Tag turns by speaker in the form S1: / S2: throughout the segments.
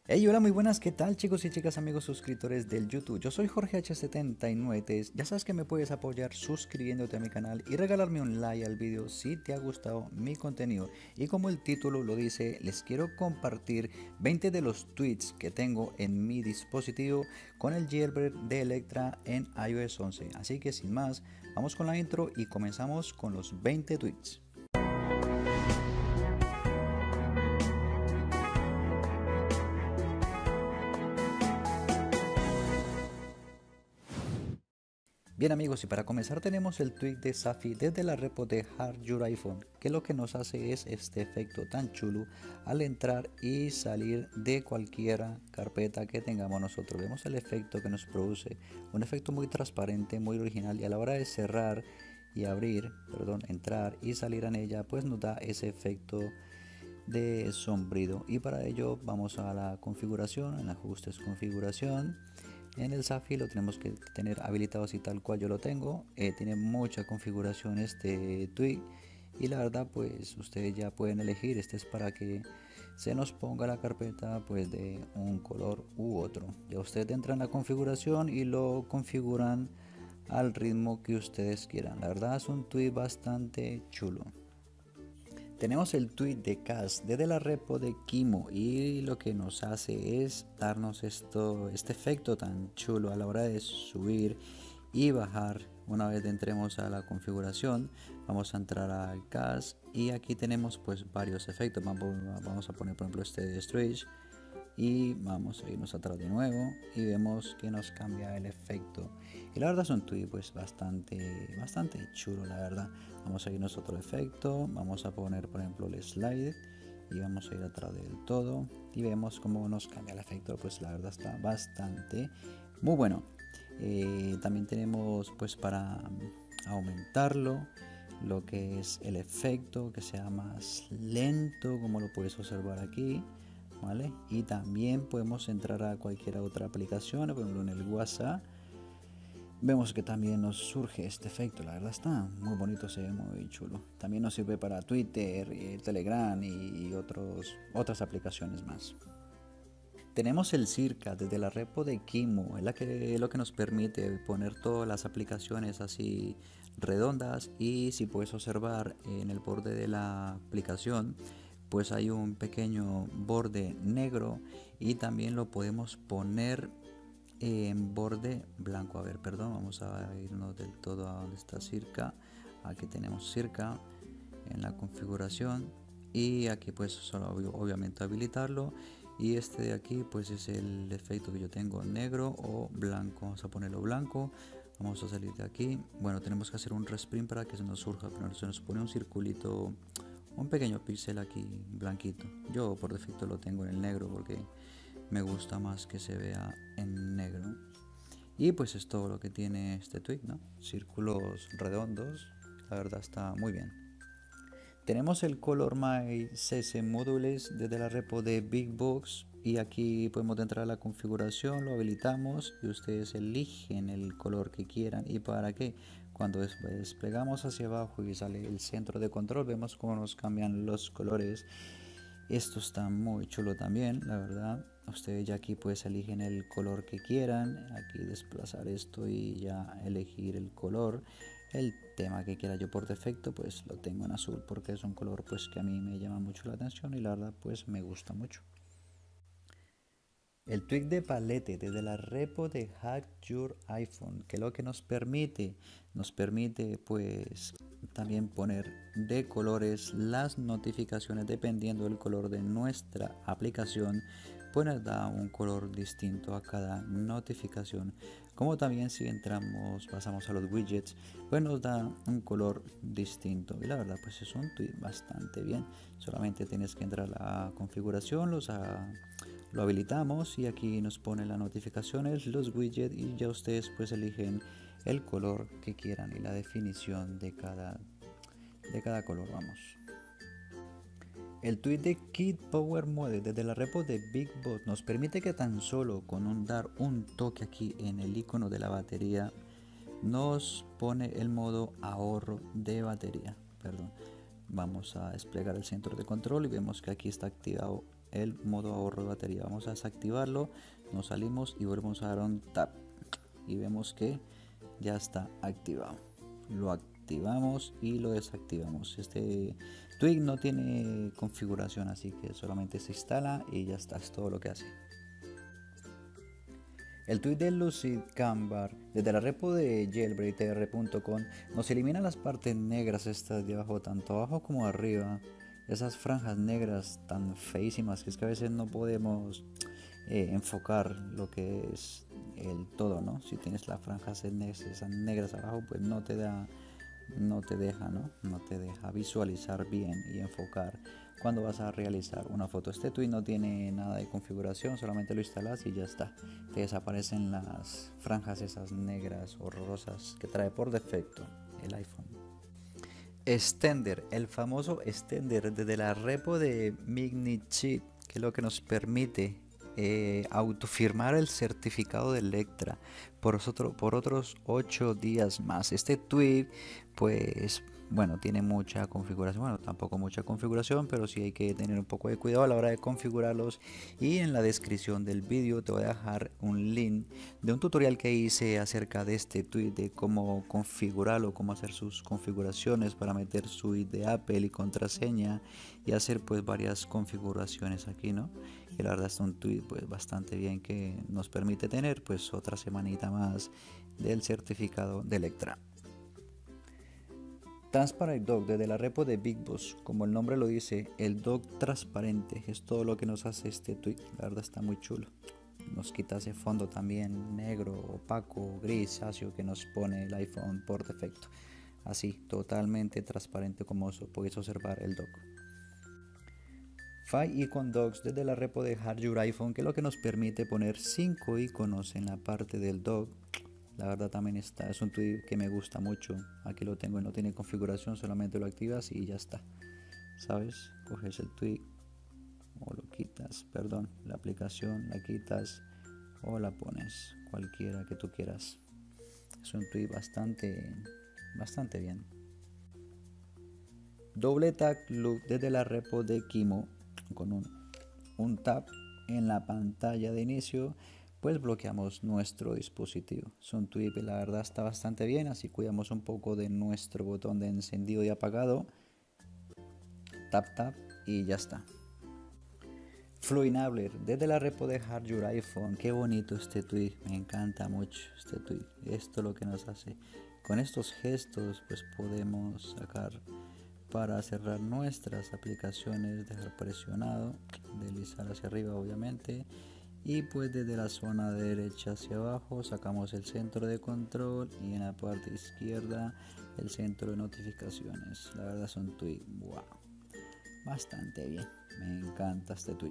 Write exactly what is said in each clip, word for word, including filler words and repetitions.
S1: Hey, hola, muy buenas, ¿qué tal chicos y chicas, amigos suscriptores del YouTube? Yo soy Jorge H setenta y nueve, te- ya sabes que me puedes apoyar suscribiéndote a mi canal y regalarme un like al video si te ha gustado mi contenido. Y como el título lo dice, les quiero compartir veinte de los tweets que tengo en mi dispositivo con el jailbreak de Electra en i O S once. Así que sin más, vamos con la intro y comenzamos con los veinte tweets. Bien amigos, y para comenzar tenemos el tweet de Safi desde la repo de Hard Your iPhone, que lo que nos hace es este efecto tan chulo al entrar y salir de cualquier carpeta que tengamos nosotros. Vemos el efecto que nos produce, un efecto muy transparente, muy original, y a la hora de cerrar y abrir, perdón, entrar y salir en ella, pues nos da ese efecto de sombrío. Y para ello vamos a la configuración, en ajustes configuración. En el Safi lo tenemos que tener habilitado así tal cual yo lo tengo. Eh, tiene muchas configuraciones este tweak, y la verdad pues ustedes ya pueden elegir. Este es para que se nos ponga la carpeta pues de un color u otro. Ya ustedes entran en la configuración y lo configuran al ritmo que ustedes quieran. La verdad es un tweak bastante chulo. Tenemos el tweet de Cas desde la repo de Kimo, y lo que nos hace es darnos esto, este efecto tan chulo a la hora de subir y bajar. Una vez entremos a la configuración, vamos a entrar al Cas y aquí tenemos pues varios efectos. Vamos a poner por ejemplo este de Stretch y vamos a irnos atrás de nuevo y vemos que nos cambia el efecto. Y la verdad es un tweet pues bastante bastante chulo, la verdad. Vamos a irnos a otro efecto, vamos a poner por ejemplo el slide y vamos a ir atrás del todo y vemos cómo nos cambia el efecto. Pues la verdad está bastante muy bueno. Eh, también tenemos pues para aumentarlo lo que es el efecto, que sea más lento, como lo puedes observar aquí. ¿Vale? Y también podemos entrar a cualquier otra aplicación, por ejemplo en el WhatsApp. Vemos que también nos surge este efecto, la verdad está muy bonito, se ve muy chulo. También nos sirve para Twitter, y Telegram y otros, otras aplicaciones más. Tenemos el Circa desde la repo de Kimo, es la que, lo que nos permite poner todas las aplicaciones así redondas. Y si puedes observar en el borde de la aplicación pues hay un pequeño borde negro, y también lo podemos poner en borde blanco. A ver, perdón, vamos a irnos del todo a donde está Circa. Aquí tenemos Circa en la configuración, y aquí pues solo obviamente habilitarlo. Y este de aquí pues es el efecto que yo tengo, negro o blanco. Vamos a ponerlo blanco. Vamos a salir de aquí. Bueno, tenemos que hacer un resprint para que se nos surja, pero se nos pone un circulito, un pequeño píxel aquí blanquito. Yo por defecto lo tengo en el negro porque me gusta más que se vea en negro. Y pues es todo lo que tiene este tweet, ¿no? Círculos redondos, la verdad está muy bien. Tenemos el Color My C S Modules desde la repo de Big Box, y aquí podemos entrar a la configuración, lo habilitamos y ustedes eligen el color que quieran. ¿Y para qué? Cuando desplegamos hacia abajo y sale el centro de control, vemos cómo nos cambian los colores. Esto está muy chulo también, la verdad. Ustedes ya aquí pues eligen el color que quieran, aquí desplazar esto y ya elegir el color, el tema que quiera. Yo por defecto pues lo tengo en azul porque es un color pues que a mí me llama mucho la atención y la verdad pues me gusta mucho. El tweak de palete desde la repo de Hack Your iPhone, que lo que nos permite, nos permite pues también poner de colores las notificaciones dependiendo del color de nuestra aplicación. Pues nos da un color distinto a cada notificación. Como también si entramos, pasamos a los widgets, pues nos da un color distinto. Y la verdad pues es un tweak bastante bien. Solamente tienes que entrar a la configuración, los a lo habilitamos y aquí nos pone las notificaciones, los widgets, y ya ustedes pues eligen el color que quieran y la definición de cada, de cada color. Vamos. El tweet de Kid Power Mode desde la repo de BigBot nos permite que tan solo con un dar un toque aquí en el icono de la batería nos pone el modo ahorro de batería. Perdón. Vamos a desplegar el centro de control y vemos que aquí está activado el modo ahorro de batería. Vamos a desactivarlo, nos salimos y volvemos a dar un tap y vemos que ya está activado. Lo activamos y lo desactivamos. Este Twig no tiene configuración, así que solamente se instala y ya está, es todo lo que hace. El tweet de Lucid Cambar desde la repo de jailbreak t r punto com nos elimina las partes negras estas de abajo, tanto abajo como arriba, esas franjas negras tan feísimas que es que a veces no podemos eh, enfocar lo que es el todo, ¿no? Si tienes las franjas esas negras abajo, pues no te da, no te deja, ¿no? No te deja visualizar bien y enfocar cuando vas a realizar una foto. Este tweet no tiene nada de configuración, solamente lo instalas y ya está. Te desaparecen las franjas esas negras horrorosas que trae por defecto el iPhone. Extender, el famoso extender desde la repo de Mignichip, que es lo que nos permite eh, autofirmar el certificado de Electra por, otro, por otros ocho días más. Este tweet, pues bueno, tiene mucha configuración, bueno, tampoco mucha configuración, pero sí hay que tener un poco de cuidado a la hora de configurarlos. Y en la descripción del vídeo te voy a dejar un link de un tutorial que hice acerca de este tweet, de cómo configurarlo, cómo hacer sus configuraciones para meter su I D de Apple y contraseña y hacer pues varias configuraciones aquí, ¿no? Y la verdad es un tweet pues bastante bien que nos permite tener pues otra semanita más del certificado de Electra. Transparent Dock desde la repo de Big Boss, como el nombre lo dice, el dock transparente es todo lo que nos hace este tweet. La verdad está muy chulo. Nos quita ese fondo también negro, opaco, grisáceo que nos pone el iPhone por defecto. Así, totalmente transparente como eso, podéis observar el dock. Five Icon Docks desde la repo de Hard Your iPhone, que es lo que nos permite poner cinco iconos en la parte del dock. La verdad también está, es un tweet que me gusta mucho. Aquí lo tengo y no tiene configuración, solamente lo activas y ya está. ¿Sabes? Coges el tweet o lo quitas, perdón, la aplicación la quitas o la pones, cualquiera que tú quieras. Es un tweet bastante, bastante bien. Doble tap look desde la repo de Kimo con un, un tap en la pantalla de inicio, pues bloqueamos nuestro dispositivo. Es un tweet, la verdad está bastante bien, así cuidamos un poco de nuestro botón de encendido y apagado. Tap tap y ya está. Fluenabler desde la repo de Hard Your iPhone. Qué bonito este tweet, me encanta mucho este tweet. Esto es lo que nos hace. Con estos gestos pues podemos sacar para cerrar nuestras aplicaciones, dejar presionado, deslizar hacia arriba obviamente, y pues desde la zona derecha hacia abajo sacamos el centro de control y en la parte izquierda el centro de notificaciones. La verdad es un tweet, wow, bastante bien, me encanta este tweet.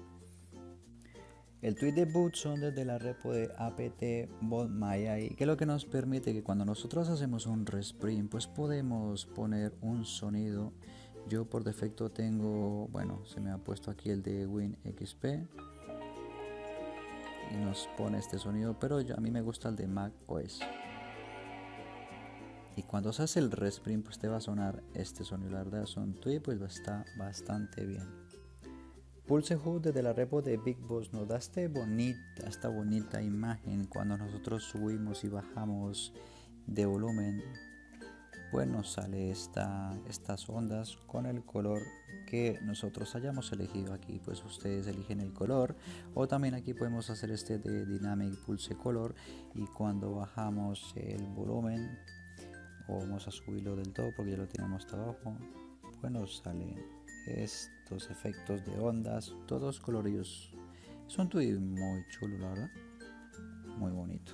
S1: El tweet de Bootson desde la repo de apt-bot.my, que es lo que nos permite que cuando nosotros hacemos un resprint pues podemos poner un sonido. Yo por defecto tengo, bueno, se me ha puesto aquí el de WinXP y nos pone este sonido, pero yo, a mí me gusta el de Mac O S. Y cuando se hace el resprint pues te va a sonar este sonido. La verdad es un tweet pues está bastante bien. Pulse Hood desde la repo de Big Boss nos da este bonita, esta bonita imagen cuando nosotros subimos y bajamos de volumen. Pues nos sale esta, estas ondas con el color que nosotros hayamos elegido. Aquí pues ustedes eligen el color, o también aquí podemos hacer este de Dynamic Pulse Color, y cuando bajamos el volumen o vamos a subirlo del todo porque ya lo tenemos hasta abajo, pues nos sale estos efectos de ondas, todos coloridos. Es un tweet muy chulo, la verdad, muy bonito.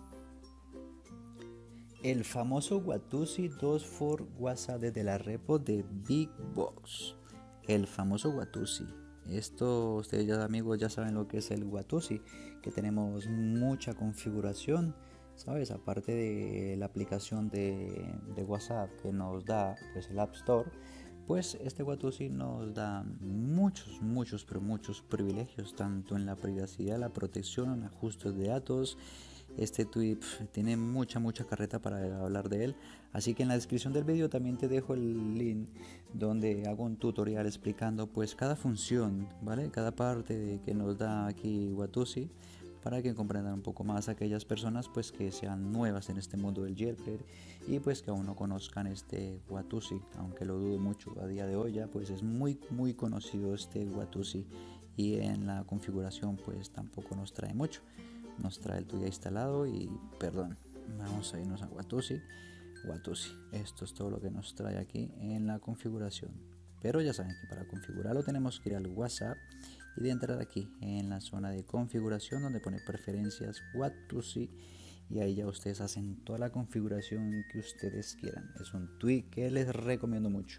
S1: El famoso Watusi dos for WhatsApp desde la repo de Big Box. El famoso Watusi. Esto ustedes ya amigos ya saben lo que es el Watusi, que tenemos mucha configuración, ¿sabes? Aparte de la aplicación de, de WhatsApp que nos da pues el App Store, pues este Watusi nos da muchos, muchos, pero muchos privilegios, tanto en la privacidad, la protección, ajustes de datos Este tweet pf, tiene mucha mucha carreta para hablar de él, así que en la descripción del vídeo también te dejo el link donde hago un tutorial explicando pues cada función, ¿vale? Cada parte que nos da aquí Watusi, para que comprendan un poco más aquellas personas pues que sean nuevas en este mundo del jailbreak y pues que aún no conozcan este Watusi, aunque lo dudo mucho a día de hoy. Ya pues es muy muy conocido este Watusi, y en la configuración pues tampoco nos trae mucho, nos trae el tuyo instalado y perdón, vamos a irnos a Watusi. Watusi, esto es todo lo que nos trae aquí en la configuración, pero ya saben que para configurarlo tenemos que ir al WhatsApp y de entrar aquí en la zona de configuración donde pone preferencias Watusi, y ahí ya ustedes hacen toda la configuración que ustedes quieran. Es un tweak que les recomiendo mucho.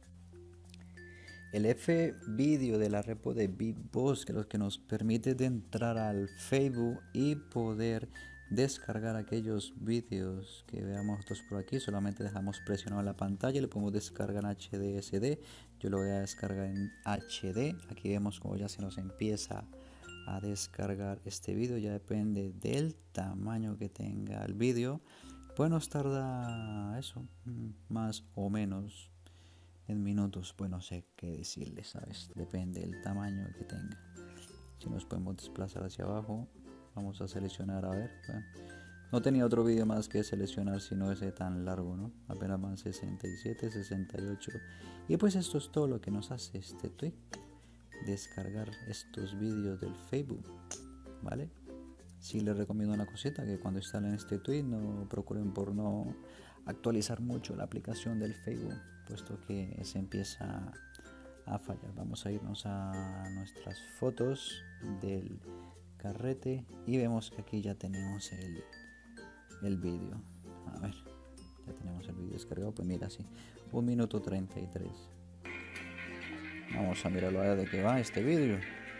S1: El F video de la repo de Big Boss, que es lo que nos permite de entrar al Facebook y poder descargar aquellos vídeos que veamos nosotros por aquí. Solamente dejamos presionado la pantalla y le podemos descargar en H D S D. Yo lo voy a descargar en H D. Aquí vemos como ya se nos empieza a descargar este vídeo. Ya depende del tamaño que tenga el vídeo, pues nos tarda eso, más o menos en minutos. Pues no sé qué decirles, ¿sabes? Depende del tamaño que tenga. Si nos podemos desplazar hacia abajo, vamos a seleccionar, a ver. Bueno, no tenía otro vídeo más que seleccionar, sino ese tan largo, ¿no? Apenas van sesenta y siete, sesenta y ocho. Y pues esto es todo lo que nos hace este tweak: descargar estos vídeos del Facebook, ¿vale? Sí les recomiendo una cosita, que cuando instalen este tweet no procuren por no actualizar mucho la aplicación del Facebook, puesto que se empieza a fallar. Vamos a irnos a nuestras fotos del carrete y vemos que aquí ya tenemos el, el vídeo. A ver, ya tenemos el vídeo descargado. Pues mira, así, un minuto treinta y tres. Vamos a mirarlo a ver de qué va este vídeo.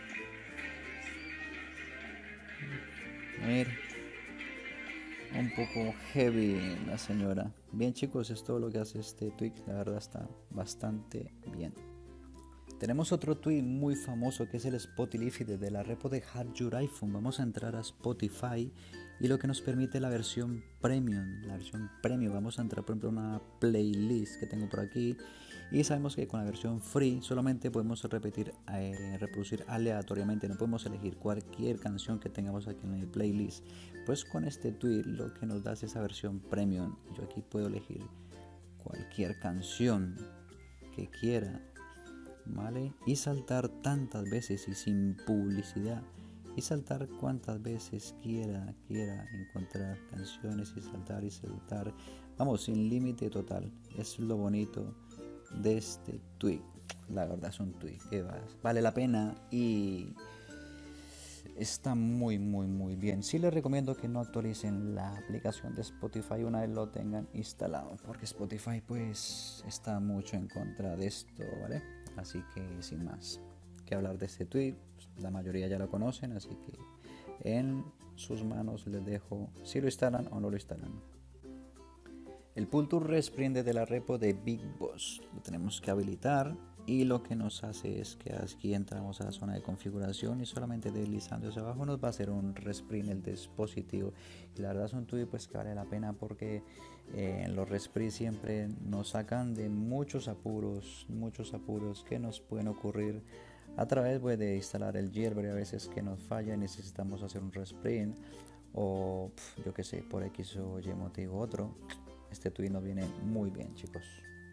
S1: Mira, un poco heavy la señora. Bien chicos, es todo lo que hace este tweak. La verdad está bastante bien. Tenemos otro tweet muy famoso que es el Spotify desde la repo de Hard Your iPhone. Vamos a entrar a Spotify y lo que nos permite la versión premium. La versión premium, vamos a entrar por ejemplo a una playlist que tengo por aquí, y sabemos que con la versión free solamente podemos repetir, eh, reproducir aleatoriamente. No podemos elegir cualquier canción que tengamos aquí en el playlist. Pues con este tweet lo que nos da es esa versión premium. Yo aquí puedo elegir cualquier canción que quiera, ¿vale? Y saltar tantas veces y sin publicidad, y saltar cuantas veces quiera quiera encontrar canciones y saltar y saltar, vamos, sin límite total. Es lo bonito de este tweet. La verdad es un tweet que vale la pena y está muy muy muy bien. Sí les recomiendo que no actualicen la aplicación de Spotify una vez lo tengan instalado, porque Spotify pues está mucho en contra de esto, ¿vale? Así que sin más que hablar de este tweet, pues, la mayoría ya lo conocen, así que en sus manos les dejo si lo instalan o no lo instalan. El Pull to Respring de la repo de Big Boss lo tenemos que habilitar, y lo que nos hace es que aquí entramos a la zona de configuración y solamente deslizando hacia abajo nos va a hacer un respring el dispositivo. Y la verdad es un tweet pues que vale la pena, porque eh, en los resprints siempre nos sacan de muchos apuros, muchos apuros que nos pueden ocurrir a través pues, de instalar el jailbreak. A veces que nos falla y necesitamos hacer un respring, o pf, yo que sé, por X o Y motivo otro. Este tweet nos viene muy bien, chicos.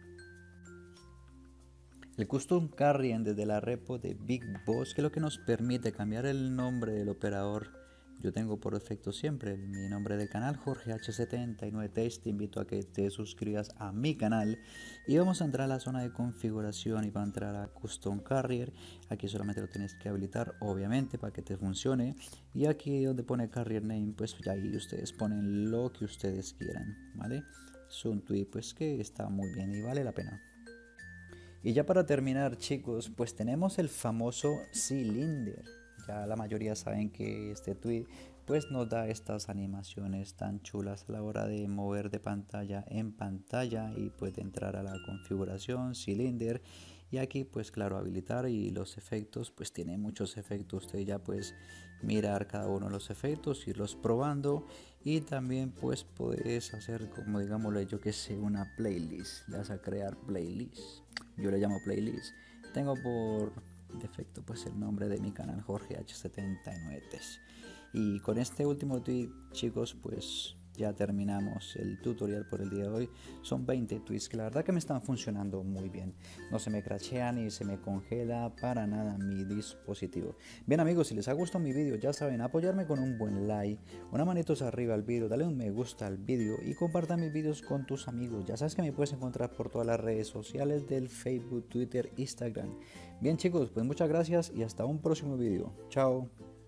S1: El Custom Carrying desde la repo de Big Boss, que es lo que nos permite cambiar el nombre del operador. Yo tengo por defecto siempre mi nombre del canal, Jorge H setenta y nueve Test. Te invito a que te suscribas a mi canal y vamos a entrar a la zona de configuración y va a entrar a Custom Carrier. Aquí solamente lo tienes que habilitar, obviamente, para que te funcione. Y aquí donde pone Carrier Name, pues ya ahí ustedes ponen lo que ustedes quieran, ¿vale? Es un tweet pues que está muy bien y vale la pena. Y ya para terminar, chicos, pues tenemos el famoso Cylinder. Ya la mayoría saben que este tweet pues nos da estas animaciones tan chulas a la hora de mover de pantalla en pantalla y puede entrar a la configuración Cylinder Y aquí pues claro, habilitar y los efectos, pues tiene muchos efectos. Usted ya pues mirar cada uno de los efectos, irlos probando, y también pues puedes hacer como digámosle yo que sé una playlist. Le vas a crear playlist, yo le llamo playlist. Tengo por defecto pues el nombre de mi canal, Jorge H setenta y nueve Ts. Y con este último tweet, chicos, pues ya terminamos el tutorial por el día de hoy. Son veinte tweets que la verdad que me están funcionando muy bien. No se me crashea ni se me congela para nada mi dispositivo. Bien amigos, si les ha gustado mi vídeo, ya saben, apoyarme con un buen like, una manitos arriba al vídeo, dale un me gusta al vídeo y comparta mis vídeos con tus amigos. Ya sabes que me puedes encontrar por todas las redes sociales del Facebook, Twitter, Instagram. Bien chicos, pues muchas gracias y hasta un próximo vídeo. Chao.